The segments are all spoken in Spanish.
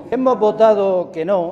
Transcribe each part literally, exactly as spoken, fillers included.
Hemos votado que no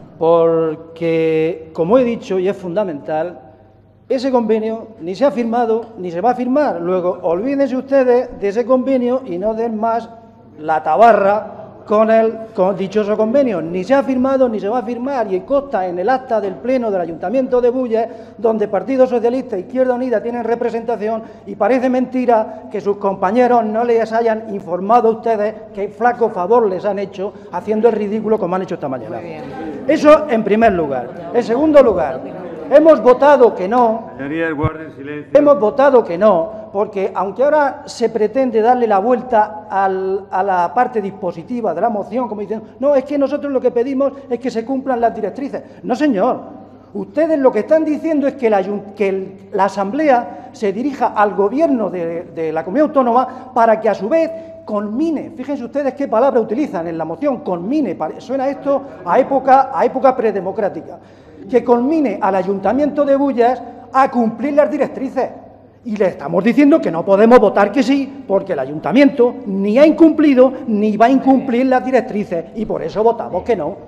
porque, como he dicho y es fundamental, ese convenio ni se ha firmado ni se va a firmar. Luego, olvídense ustedes de ese convenio y no den más la tabarra con el con dichoso convenio. Ni se ha firmado ni se va a firmar, y consta en el acta del Pleno del Ayuntamiento de Bulles, donde Partido Socialista e Izquierda Unida tienen representación, y parece mentira que sus compañeros no les hayan informado a ustedes que flaco favor les han hecho haciendo el ridículo como han hecho esta mañana. Eso en primer lugar. En segundo lugar, hemos votado que no. Señorías, guarden silencio. Hemos votado que no, porque aunque ahora se pretende darle la vuelta al, a la parte dispositiva de la moción, como dicen, no, es que nosotros lo que pedimos es que se cumplan las directrices. No, señor. Ustedes lo que están diciendo es que la, que el, la Asamblea se dirija al Gobierno de, de la Comunidad Autónoma para que, a su vez, conmine. Fíjense ustedes qué palabra utilizan en la moción, conmine. Suena esto a época, a época predemocrática. Que conmine al Ayuntamiento de Bulles a cumplir las directrices. Y le estamos diciendo que no podemos votar que sí, porque el Ayuntamiento ni ha incumplido ni va a incumplir las directrices, y por eso votamos que no.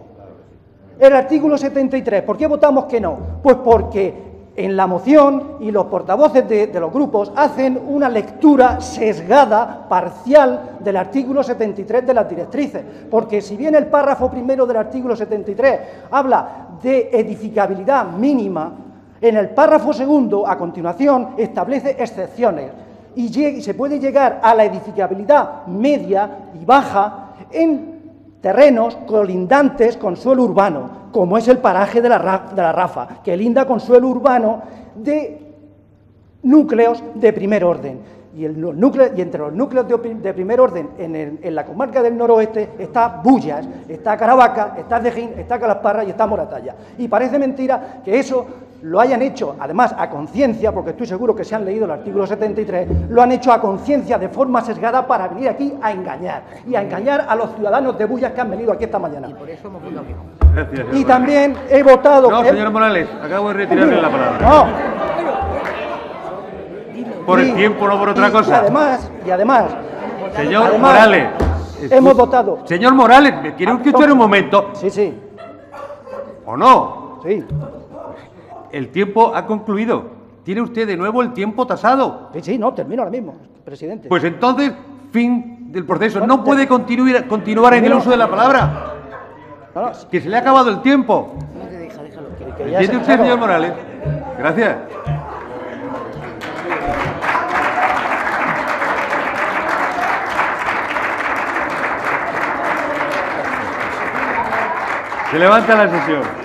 El artículo setenta y tres, ¿por qué votamos que no? Pues porque en la moción y los portavoces de, de los grupos hacen una lectura sesgada, parcial, del artículo setenta y tres de las directrices. Porque si bien el párrafo primero del artículo setenta y tres habla de edificabilidad mínima, en el párrafo segundo, a continuación, establece excepciones y se puede llegar a la edificabilidad media y baja en terrenos colindantes con suelo urbano, como es el paraje de la, de la Rafa, que linda con suelo urbano de núcleos de primer orden. Y, el núcleo, y entre los núcleos de, de primer orden en, el, en la comarca del noroeste está Bullas, está Caravaca, está Dejín, está Calasparra y está Moratalla. Y parece mentira que eso lo hayan hecho, además, a conciencia, porque estoy seguro que se han leído el artículo setenta y tres, lo han hecho a conciencia, de forma sesgada, para venir aquí a engañar, y a engañar a los ciudadanos de Bullas que han venido aquí esta mañana. Y por eso hemos votado que no. Gracias, Y también he votado... No, que señor Morales, acabo de retirarle la palabra. No. Por el Y- tiempo, no por otra y- cosa. Y además, y además... Señor además, Morales. hemos escu- votado... Señor Morales, ¿me quiere usted escuchar un momento? Sí, sí, ¿O no? sí. El tiempo ha concluido. Tiene usted de nuevo el tiempo tasado. Sí, sí, no, termino ahora mismo, presidente. Pues entonces, fin del proceso. Bueno, No puede continuar, continuar en el termino. uso de la palabra. No, no, Que se le ha acabado el tiempo. No te deja, déjalo. que- que ya ¿Entiende se- usted, se señor acabó. Morales? Gracias. Se levanta la sesión.